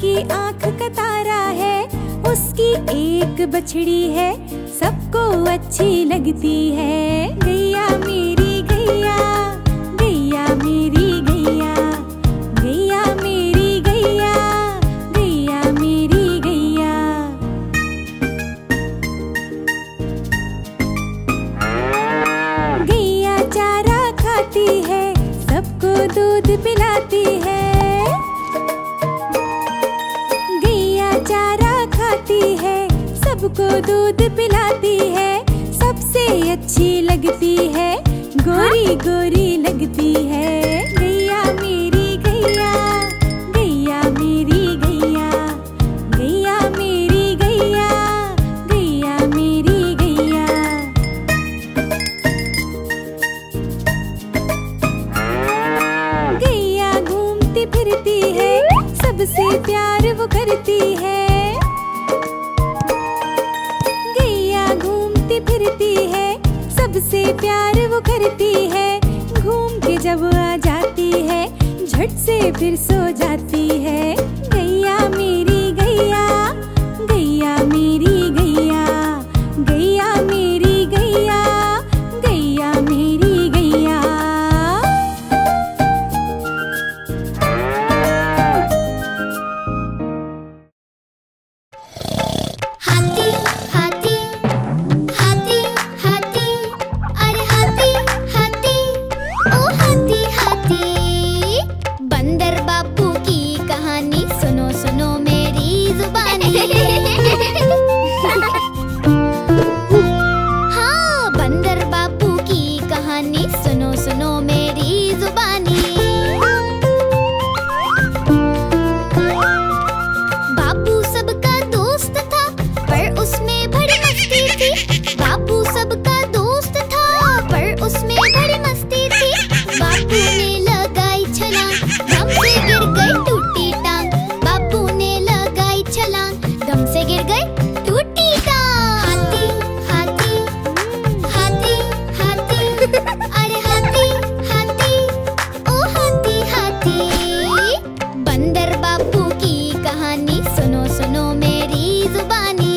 उसकी आँख का तारा है, उसकी एक बछड़ी है, सबको अच्छी लगती है। गैया मेरी गैया, गैया मेरी गैया, गैया मेरी गैया, गैया मेरी गैया। गैया चारा खाती है, सबको दूध पिलाती है। गैया चारा खाती है, सबको दूध पिलाती है। सबसे अच्छी लगती है, गोरी गोरी लगती है। गैया मेरी गैया, गैया मेरी गैया, गैया मेरी गैया, गैया मेरी गैया। गैया घूमती फिरती है, सबसे प्यार वो करती है। गैया घूमती फिरती है, सबसे प्यार वो करती है। घूम के जब आ जाती है, झट से फिर सो जाती है। गैया मेरी गैया, गैया मेरी गैया, गैया मेरी गैया, गैया मेरी गैया। हाथी हाथी हाथी हाथी, अरे हाथी हाथी ओ हाथी हाथी। बंदर बापू की कहानी सुनो सुनो मेरी जुबानी। हाँ, बंदर बापू की कहानी सुनो सुनो मेरी जुबानी। बापू सबका दोस्त था, पर उसमें बड़ी मस्ती थी। बापू सबका दोस्त था, पर उसमें बड़ी मस्ती थी। बापू ने लगाई छलांग, दम से गिर गई टूटी टांग। बापू ने लगाई छलांग, दम से गिर गई टूटी टांग। हाथी हाथी हाथी हाथी, अरे हाथी हाथी ओ हाथी हाथी। बंदर बापू की कहानी सुनो सुनो मेरी जुबानी।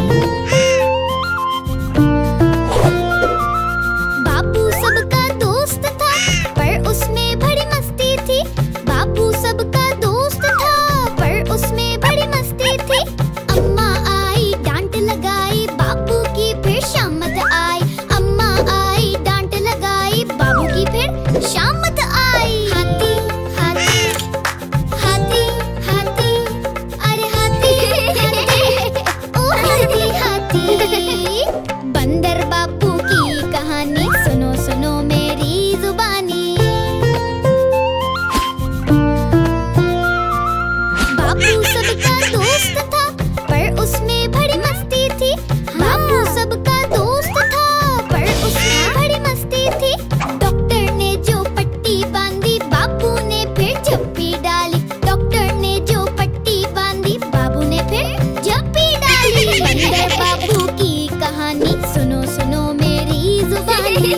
बापू सबका दोस्त था, पर उसमें बड़ी मस्ती थी। बापू सबका दोस्त था, पर उसमें बड़ी मस्ती थी। अम्मा आई डांट लगाई बापू की, फिर शामत आई। अम्मा आई डांट लगाई बाबू की, फिर शामत आई। हाथी हाथी हाथी हाथी, अरे हाथी हाथी ओ हाथी हाथी। बंदर बापू की कहानी सुनो सुनो मेरी जुबानी। बापू सबका दोस्त था, पर उसमें बड़ी मस्ती थी। बापू सबका दोस्त था, पर उसमें बड़ी मस्ती थी। डॉक्टर ने जो पट्टी बांधी, बापू ने फिर झप्पी डाली। डॉक्टर ने जो पट्टी बांधी, बाबू ने फिर झप्पी डाली। बंदर बापू की कहानी सुनो सुनो मेरी जुबानी।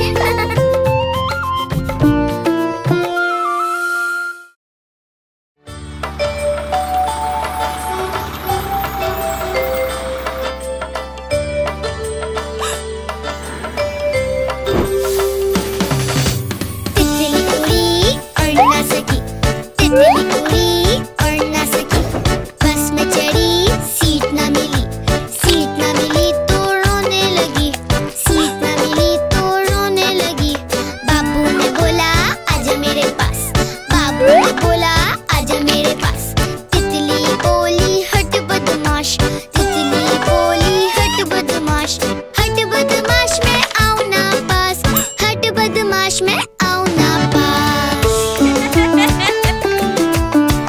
तितली उड़ी और ना सकी, तितली उड़ी और ना सकी। बस में चढ़ी, सीट ना मिली, सीट ना मिली तो रोने लगी। सीट ना मिली तो रोने लगी। बाबू ने बोला आजा मेरे पास, बाबू ने बोला आजा मेरे पास। तितली बोली हट बदमाश, तितली बोली हट बदमाश। हट बदमाश मैं आऊं ना पास, हट बदमाश मैं आऊं ना पास।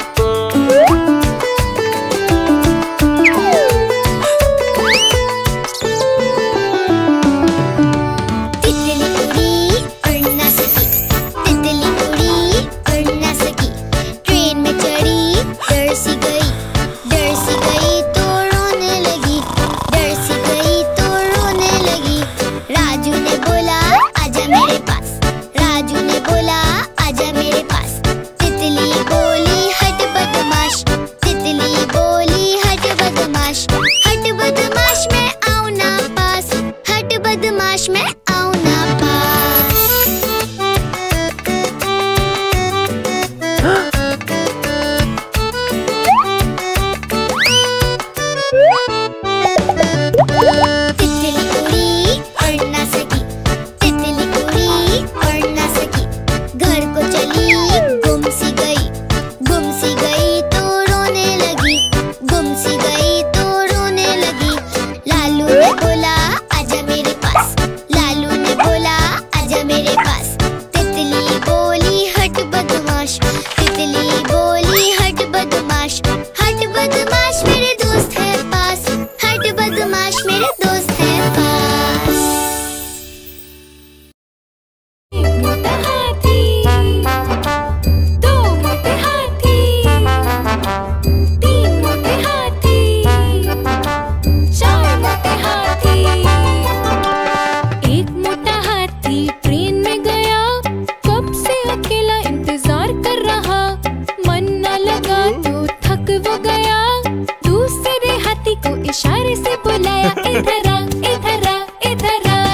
वो गया, दूसरे हाथी को इशारे से बुलाया, इधर आ, इधर आ, इधर आ।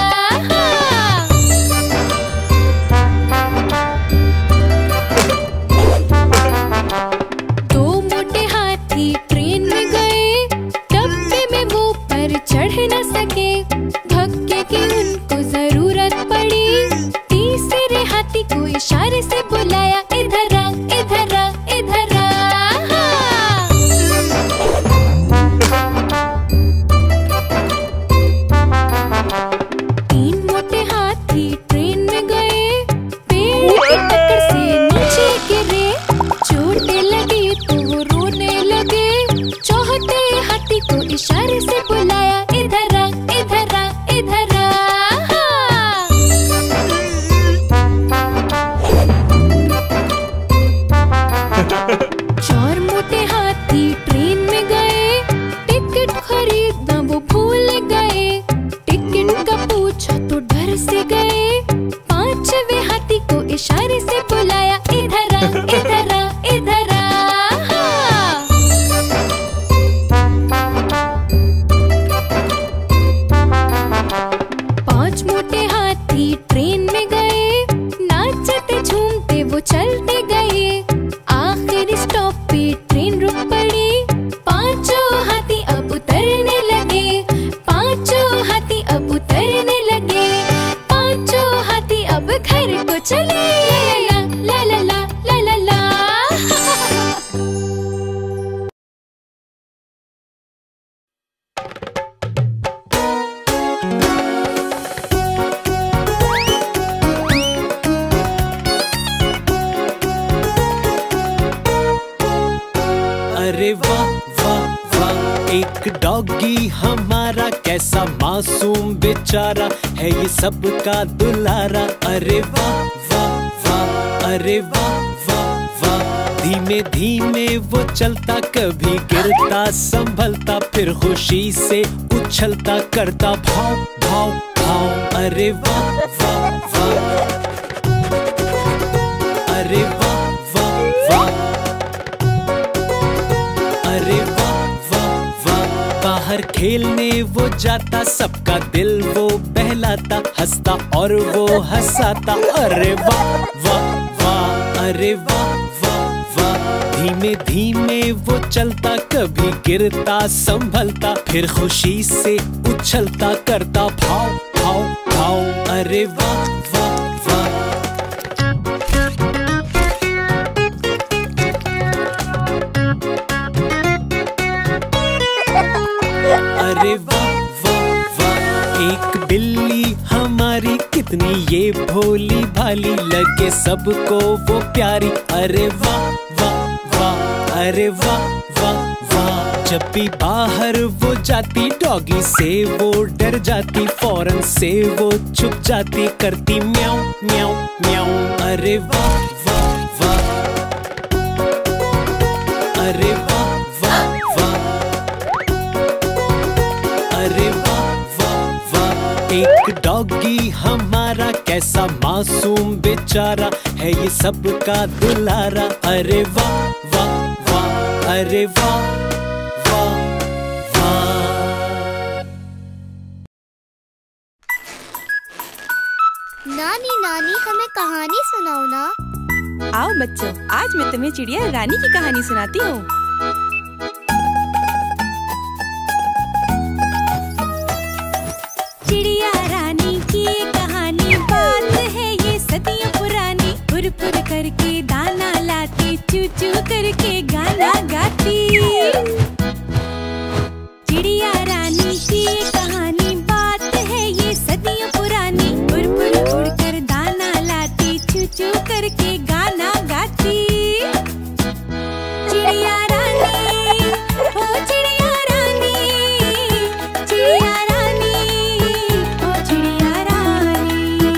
दो मोटे हाथी ट्रेन में गए, डब्बे में वो पर चढ़ न सके, धक्के की उनको जरूरत पड़ी, तीसरे हाथी को इशारे से बुलाया, इधर आ, इधर आ, इधर आ। तीन मोटे हाथी ट्रेन में गए, पेड़ की टक्कर से नीचे गिरे, चोटें लगी तो वो रोने लगे, चौथे हाथी को इशारे से बुलाया, इधर आ, इधर आ, इधर आ। चार मोटे हाथी ट्रेन में गए, टिकट खरीदना वो भूल गए, टिकट का पूछा तो डर से गए, पांचवे हाथी को इशारे से बुलाया, इधर आ, इधर आ, इधर आ। पांच मोटे हाथी ट्रेन में गए, नाचते झूमते वो चलते गए, आखिरी स्टॉप पे ट्रेन रुक पड़ी, पांचों हाथी अब उतरने लगे, पांचों हाथी अब उतरने लगे, पांचों हाथी अब घर को चले, ला ला ला ला ला ला। अरे वाह वाह वाह, एक डॉगी हमारा कैसा मासूम बेचारा है, ये सबका दुलारा। अरे वाह वाह वाह, अरे वाह वाह वाह, धीमे धीमे वो चलता, कभी गिरता संभलता, फिर खुशी से उछलता, करता भाव भाव भाव। अरे वाह वाह वाह, अरे वाह वाह वाह, अरे वाह वाह वाह, बाहर खेलने वो जाता, सबका दिल वो बहलाता, हंसता और वो हंसाता। अरे वाह वाह वाह, अरे वाह वाह वाह, धीमे धीमे वो चलता, कभी गिरता संभलता, फिर खुशी से उछलता, करता भाव भाव भाव। अरे वाह वाह वाह, अरे वाह वाह वाह, एक बिल्ली हमारी कितनी ये भोली भाली, लगे सबको वो प्यारी। अरे वाह वाह वाह, अरे वाह वाह वाह, जब भी बाहर वो जाती, डॉगी से वो डर जाती, फौरन से वो छुप जाती, करती म्याऊं म्याऊं म्याऊं। अरे वाह वाह वाह, अरे वाह वाह वाह, अरे वाह वाह वाह, एक डॉगी हमारा कैसा मासूम बेचारा है, ये सबका दुलारा। अरे वाह वाह वाह, अरे वाह वाह वाह। नानी नानी हमें कहानी सुनाओ ना। आओ बच्चों, आज मैं तुम्हें चिड़िया रानी की कहानी सुनाती हूँ। चिड़िया रानी की कहानी, बात है ये सदियों पुरानी, फुर फुर करके दाना लाती, चू चू करके गाना गाती। चिड़िया रानी की कहानी, बात है ये सदियों पुरानी, फुर फुर उड़कर दाना लाती, चू चू करके गाना गाती। चिड़िया रानी, ओ चिड़िया रानी, चिड़िया रानी, ओ चिड़िया रानी।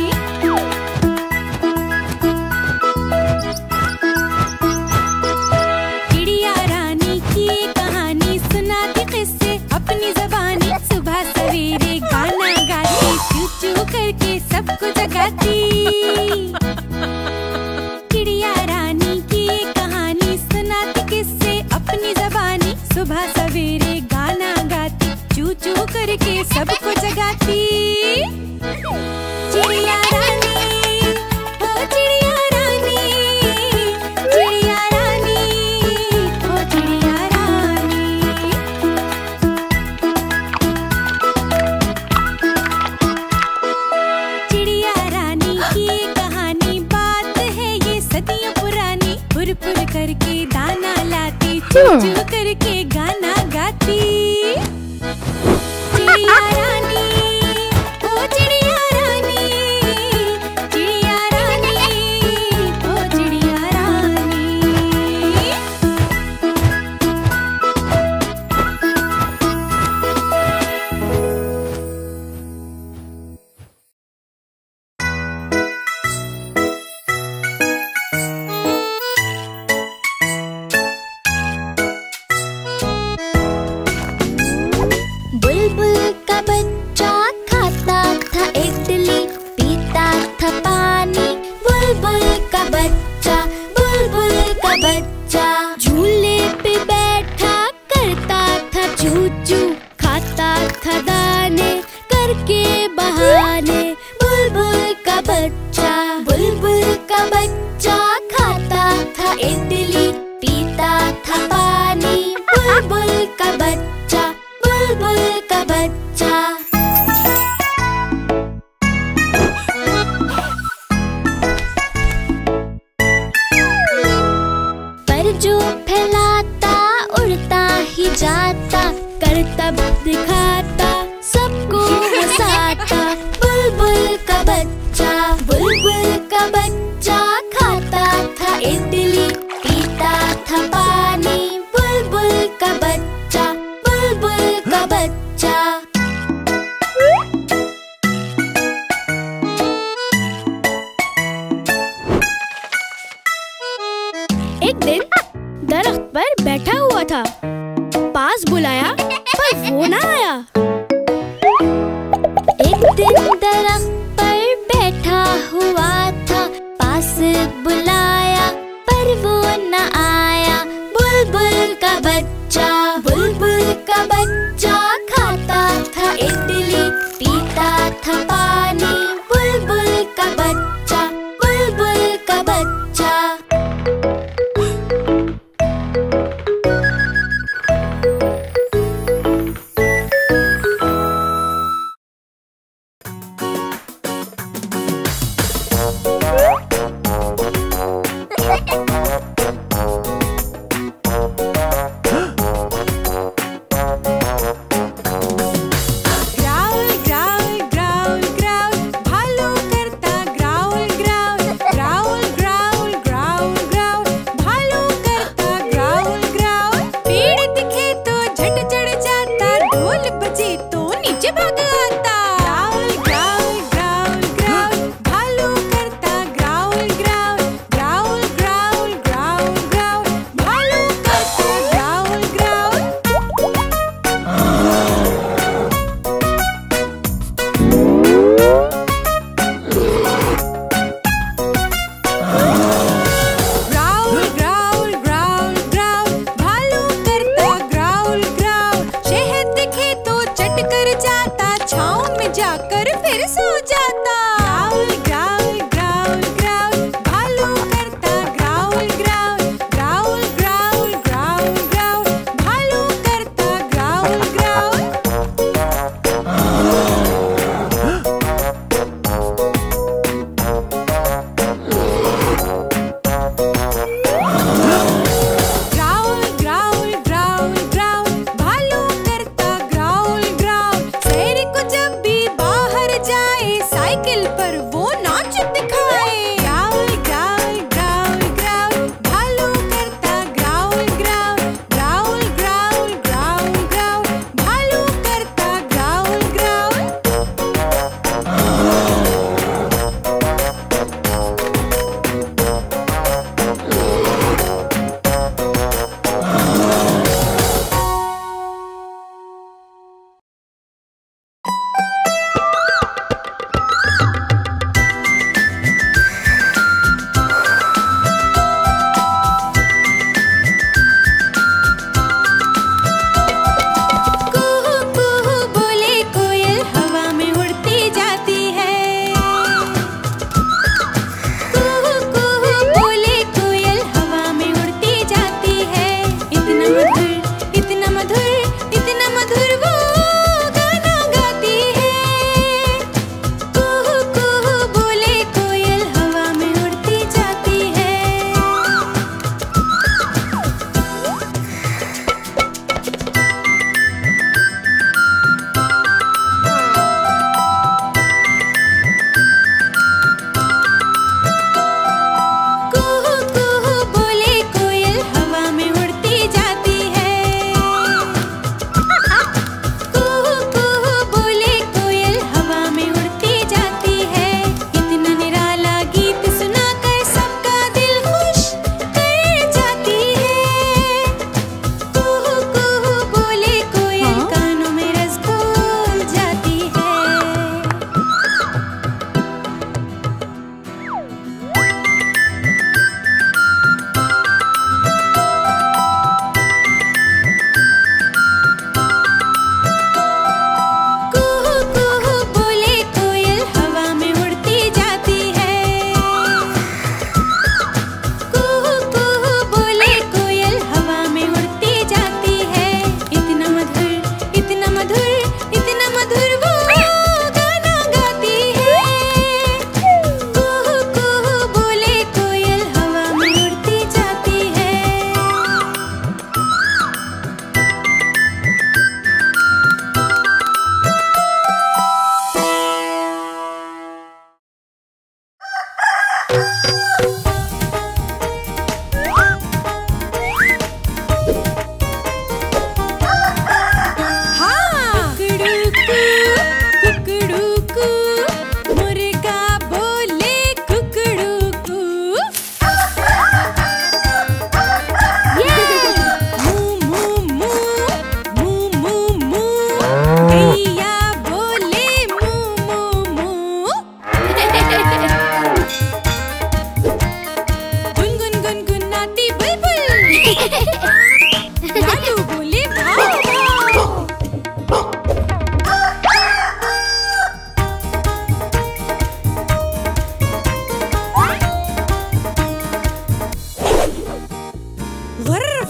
दाना लाती, चू चू करके गाना गाती। चिड़िया रानी, ओ चिड़िया रानी, चिड़िया रानी, ओ चिड़िया रानी। बुलबुल का बच्चा खाता था इडली, पीता था पानी। बुलबुल का बच्चा, बुलबुल का बच्चा, झूले पे बैठा करता था चू चू, खाता था दाने करके बहाने। बुलबुल का बच्चा, बुलबुल का बच्चा, खाता था इडली, पीता था पानी। बुलबुल का बच्चा, बुलबुल का बच्चा। पर जो फैलाता उड़ता ही जाता, करतब दिखाता सबको हंसाता। बुलबुल का बच्चा, बुलबुल का बच्चा, खाता था इडली, पीता था पानी। बुलबुल का बच्चा, बुलबुल का बच्चा। एक दिन दरख्त पर बैठा हुआ था, पास बुलाया पर वो ना आया। एक दिन दरख्त पर बैठा हुआ था, पास बुलाया पर वो ना आया। बुलबुल का बच्चा, बुलबुल का बच्चा, खाता था इडली, पीता था पानी। बुलबुल का बच्चा, बुलबुल का बच्चा।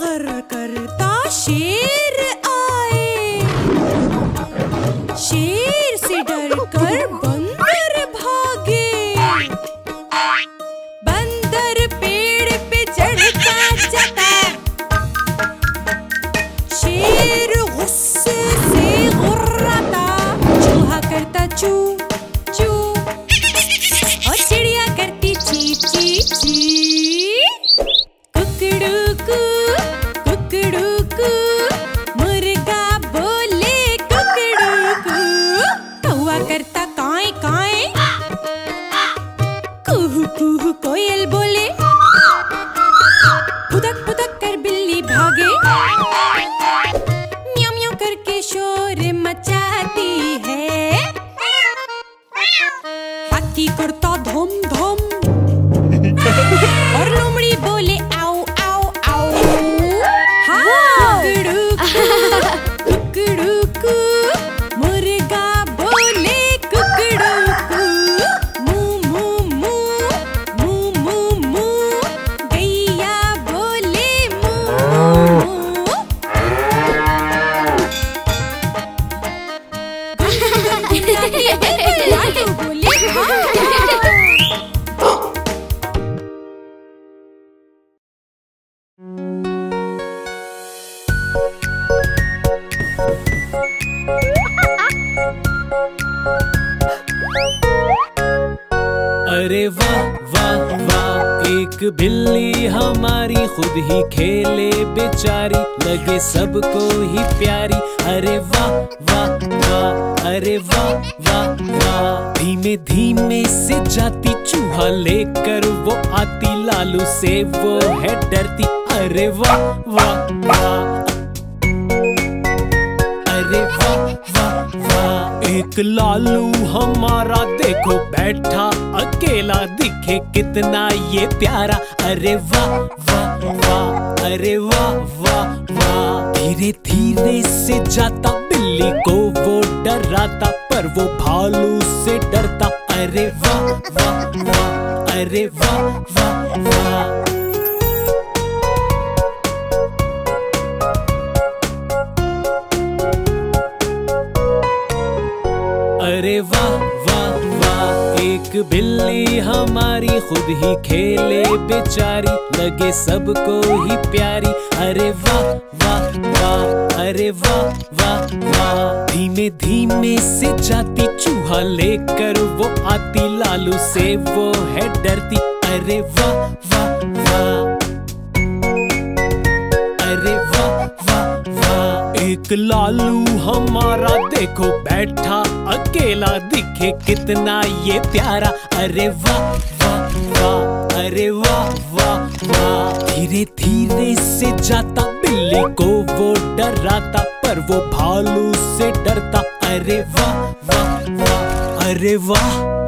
गर करता शेर आए। शेर से डरकर बंदर भागे। बंदर पेड़ पे चढ़ता जाता। शेर गुस्से से गुर्राता। चूहा करता चू चू और चिड़िया करती ची ची ची। कुकड़ूकू कुकड़ूकू मुर्गा बोले कुकड़ूकू। कौवा करता काए काए। कुहू कुहू कोयल बोले। फुदक फुदक कर बिल्ली भागे। म्याऊ म्याऊ करके शोर मचाती है। हाथी करता धूम धूम और लोमड़ी बोले आओ आओ आओ। हाँ कुकड़ूकू कुकड़ूकू मुर्गा बोले कुकड़ूकू। मुँ मुँ मुँ मुँ मुँ मुँ गैया बोले मुँ मुँ। लाडू बोले हाँ। अरे वाह वाह वाह एक बिल्ली हमारी खुद ही खेले बेचारी लगे सबको ही प्यारी। अरे वाह वाह वाह अरे वाह वाह वाह। धीमे धीमे से जाती चूहा लेकर वो आती लालू से वो है डरती। अरे वाह वाह वाह अरे वाह वाह वाह। एक लालू हमारा देखो बैठा अकेला दिखे कितना ये प्यारा। अरे वाह वाह वाह अरे वाह वाह वाह। धीरे धीरे से जाता बिल्ली को वो डराता पर वो भालू से डरता। अरे वाह वाह वाह अरे वाह वाह वाह। अरे वाह वाह वाह एक बिल्ली हमारी खुद ही खेले बेचारी लगे सबको ही प्यारी। अरे वाह वाह वाह अरे वाह वाह वाह। धीमे धीमे से जाती चूहा लेकर वो आती लालू से वो है डरती। अरे वाह वाह वाह अरे वाह वाह वाह। एक लालू हमारा देखो बैठा अकेला दिखे कितना ये प्यारा। अरे वाह वाह वाह अरे वाह वाह वाह। धीरे धीरे से जाता बिल्ली को वो डराता पर वो भालू से डरता। अरे वाह वाह वाह अरे वाह